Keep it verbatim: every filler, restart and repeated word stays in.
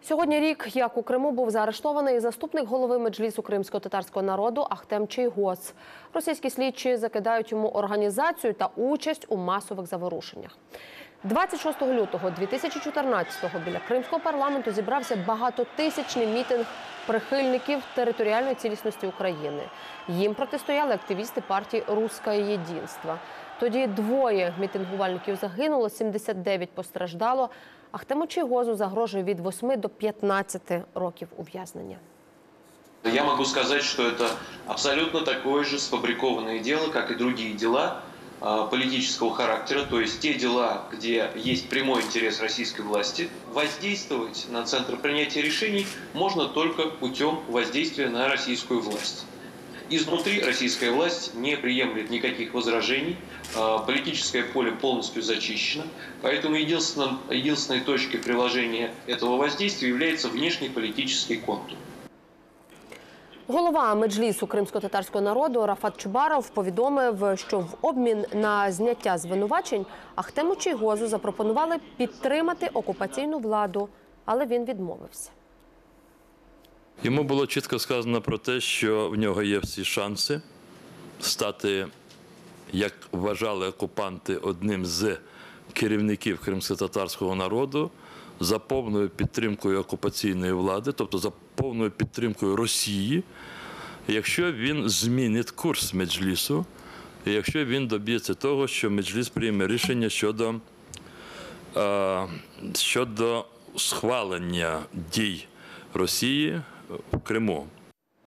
Сьогодні рік, як у Криму був заарештований заступник голови Меджлісу кримсько-татарського народу Ахтем Чийгоз. Російські слідчі закидають йому організацію та участь у масових заворушеннях. двадцять шостого лютого дві тисячі чотирнадцятого біля Кримського парламенту зібрався багатотисячний мітинг прихильників територіальної цілісності України. Їм протистояли активісти партії «Русское единство». Тоді двоє мітингувальників загинуло, сімдесят дев'ять постраждало. Ахтему Чийгозу загрожує від восьми до п'ятнадцяти років ув'язнення. Я могу сказать, что это абсолютно такое же сфабрикованное дело, как и другие дела политического характера, то есть те дела, где есть прямой интерес российской власти. Воздействовать на центр принятия решений можно только путем воздействия на российскую власть. Изнутри российская власть не приемлет никаких возражений, политическое поле полностью зачищено, поэтому единственной, единственной точкой приложения этого воздействия является внешний политический контур. Голова Меджлісу кримсько-татарського народу Рафат Чубаров повідомив, що в обмін на зняття звинувачень Ахтему Чийгозу запропонували підтримати окупаційну владу, але він відмовився. Йому було чітко сказано про те, що в нього є всі шанси стати, як вважали окупанти, одним з керівників кримсько-татарського народу за повною підтримкою окупаційної влади, тобто за повною підтримкою Росії, якщо він змінить курс Меджлісу, і якщо він доб'ється того, що Меджліс прийме рішення щодо, е, щодо схвалення дій Росії в Криму.